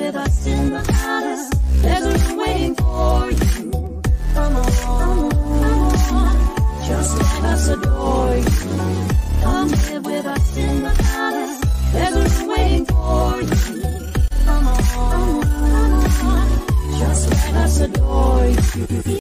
with us in the palace. There's a room waiting for you. Come on, just let us adore you. Come live with us in the palace. There's a room waiting for you. Come on, just let us adore you.